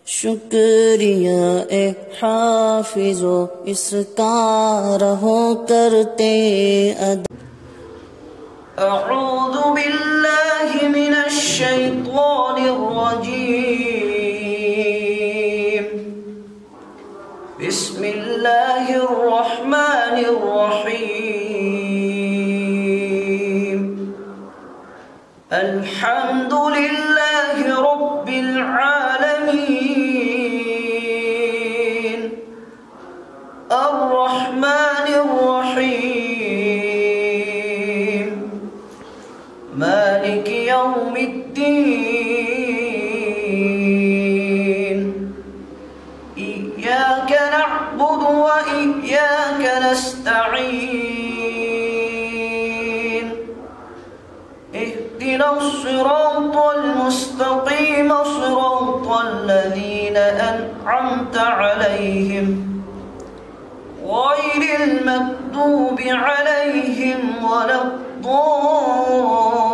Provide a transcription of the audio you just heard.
शुक्रिया ए हाफिजो इसका रहो करते अदा। अऊज़ु बिल्लाहि मिनश शैतानिर रजीम। बिस्मिल्लाहिर रहमानिर रहीम। अल्हम्दुलिल्लाहि रब्बिल आलमीन। अर्रहमानिर रहीम। मालिकि यौमिद्दीन। इय्याक नअबुदु व इय्याक नस्तईन। اهدنا الصراط المستقيم صراط الذين أنعمت عليهم غير المغضوب عليهم ولا الضالين.